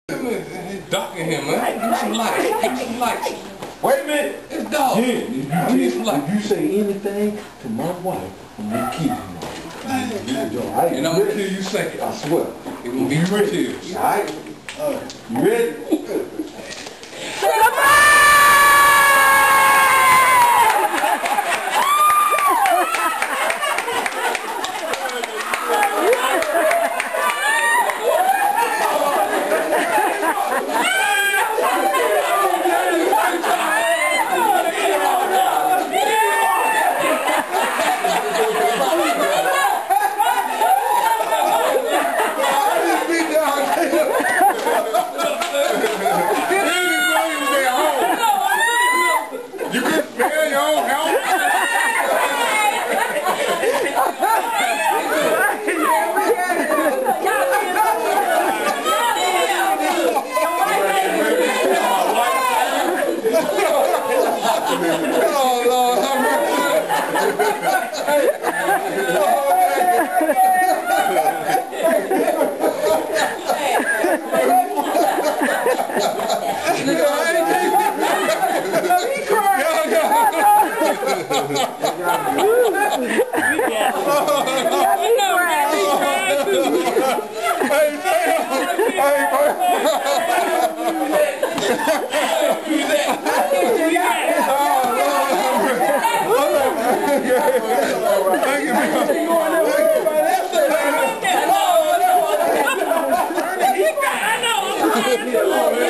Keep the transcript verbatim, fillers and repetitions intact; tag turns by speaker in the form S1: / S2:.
S1: It's dark in here, man. Get some light. Get some light.
S2: Wait a minute.
S1: It's dark.
S2: Yeah, if you,
S1: I need some light.
S2: if you say anything to my wife, I'm gonna kill you.
S1: And I'm gonna kill you second.
S2: I swear.
S1: It's gonna be three tears.
S2: All right. Uh, you ready?
S1: You can spare your own help. Oh, Lord, have Thank you.